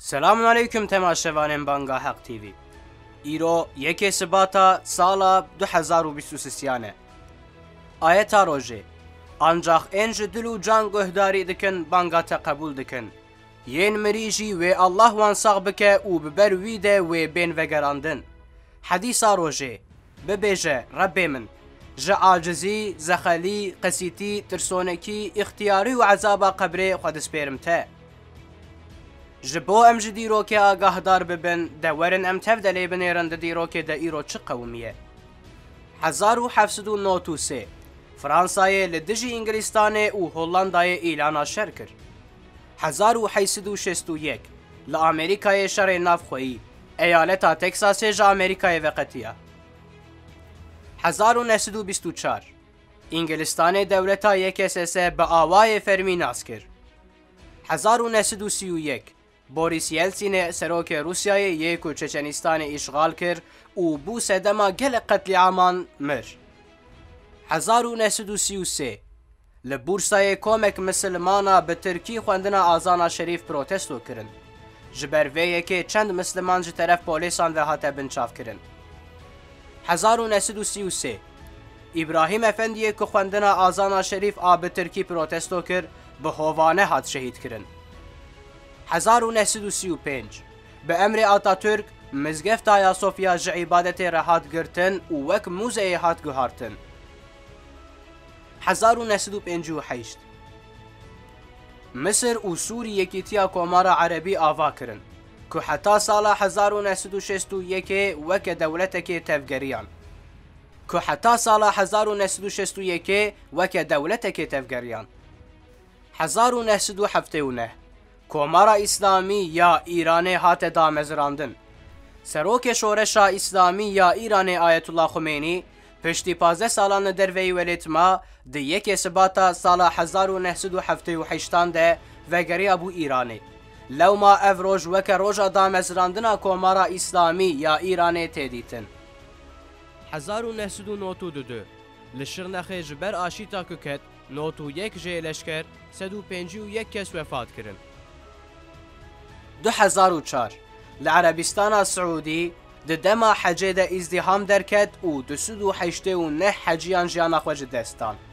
سلام علیکم تماشاوان بانگا حق تیوی. ایرو یک سباتا سالا 2023 آیت روژه انجاخ انج دلو جان گهداری دکن بانگا تقبول دکن ین مریجی و الله وان ساق بکه و ببر ویده و بین وگراندن حدیث روژه ببیجه رب من جا عاجزی زخلی قسیتی ترسونکی اختیاری و عذابا قبره خود سپیرمته جبو ام جدیرو که آگاه دار ببن دورن ام تفدلی بنیرن دیرو که دا ایرو چه قومیه 1793 فرانسای لدجی انگلیستانه و هولندای ایلانا شر کر 1861 لامریکای شر نافخویی ایالتا تکساس جا امریکای وقتیه 1924 انگلستان دولتا یک سسه به آوای فرمی ناس کر 1931 بوریس یلسین سروک روسیای یک و چچنستان اشغال کرد و بو سدما گل قتل عامان مر 1933 لبورسای کومک مسلمانا به ترکی خوندنا آزانا شریف پروتستو کرن جبر ویه که چند مسلمان جه طرف پولیسان و هاته بنچاف کرن 1933 ابراهیم افندیه که خوندنا آزانا شریف آب ترکی پروتستو کرد به هوانه هات شهید کرن 1935 به امر آتاتورک مزگفت آیا صوفیا جه عبادت رهات گرتن و وک موزه هات گهارتن 1958 مصر و سوریه یکیتیا کومارا عربی آوا کرن که حتی سال 1961 وک دولتک تفگریان که حتی سال 1961 وک دولتک تفگریان 1979 کومارا اسلامی یا ایرانی هات دامزراندن سروک شورش اسلامی یا ایرانی آیت الله خمینی پشتی 15 سالان در وی ولیتما ده یک سباتا سال 1978 ده وگری ابو ایرانی لو ما افروج وک روژا دامزراندنا کومارا اسلامی یا ایرانی تیدیتن 1992 لشرنخی جبر آشیتا ککت 91 جه لشکر 151 کس وفات کرن 2004 لعربستان سعودی دما حجه ده ازدهام درکت و 289 حجیان جیانا خوش دستان